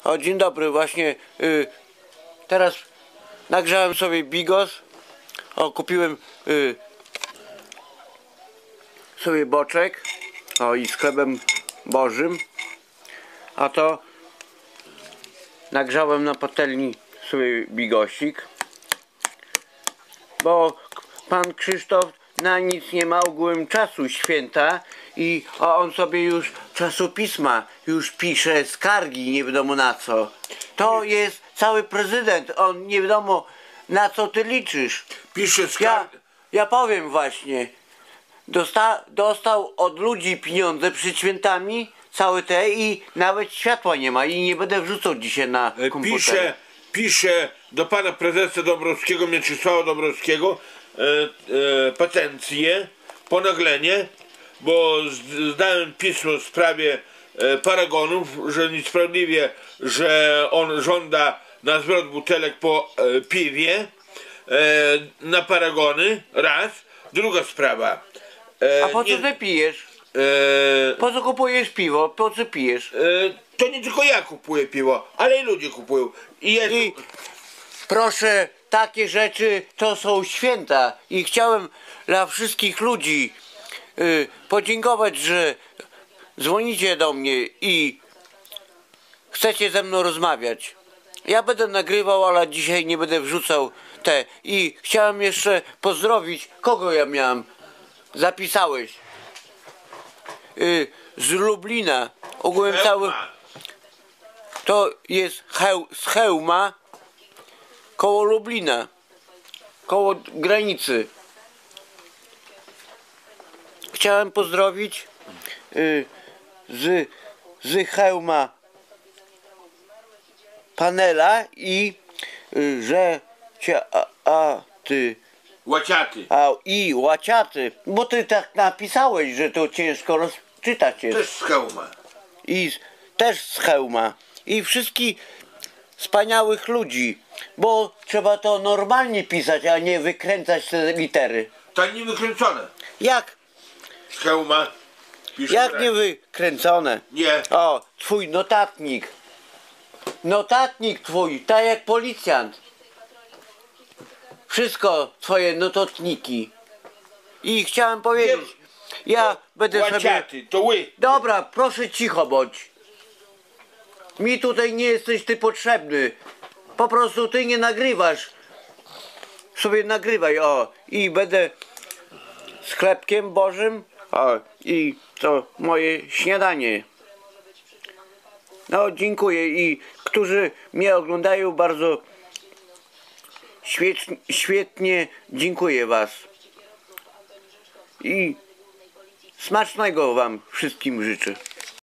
O, dzień dobry, właśnie teraz nagrzałem sobie bigos. O, kupiłem sobie boczek. O, i z chlebem bożym. A to nagrzałem na patelni sobie bigosik. Bo pan Krzysztof na nic nie ma ogółem czasu, święta, i on sobie już czasopisma już pisze, skargi nie wiadomo na co. To jest cały prezydent, on nie wiadomo na co ty liczysz. Pisze skargi. Ja powiem właśnie, dostał od ludzi pieniądze przed świętami, całe te, i nawet światła nie ma, i nie będę wrzucał dzisiaj na komputer. Pisze do pana prezesa Dąbrowskiego, Mieczysława Dąbrowskiego, petycję, ponaglenie, bo zdałem pismo w sprawie paragonów, że niesprawiedliwie, że on żąda na zwrot butelek po piwie na paragony, raz. Druga sprawa. A po co ty pijesz? Po co kupujesz piwo? Po co pijesz? To nie tylko ja kupuję piwo, ale i ludzie kupują. I proszę, takie rzeczy to są święta, i chciałem dla wszystkich ludzi podziękować, że dzwonicie do mnie i chcecie ze mną rozmawiać. Ja będę nagrywał, ale dzisiaj nie będę wrzucał te. I chciałem jeszcze pozdrowić, kogo ja miałem. Zapisałeś. Z Lublina. Ogółem cały. To jest z Chełma, koło Lublina, koło granicy. Chciałem pozdrowić z Chełma Panela, i że cię ty łaciaty, bo ty tak napisałeś, że to ciężko rozczytać jest. też z Chełma. I też z Chełma. I wszystkich wspaniałych ludzi, bo trzeba to normalnie pisać, a nie wykręcać te litery. To nie wykręcone. Jak? Z Chełma. Jak nie wykręcone? Nie. O, twój notatnik. Notatnik twój, tak jak policjant. Wszystko twoje notatniki. I chciałem powiedzieć, ja będę łaciaty, sobie... to ły. Dobra, proszę cicho bądź. Mi tutaj nie jesteś ty potrzebny. Po prostu ty nie nagrywasz. Sobie nagrywaj, o. I będę z chlebkiem bożym. O, i to moje śniadanie. No, dziękuję. I którzy mnie oglądają, bardzo świetnie dziękuję was. I smacznego wam wszystkim życzę.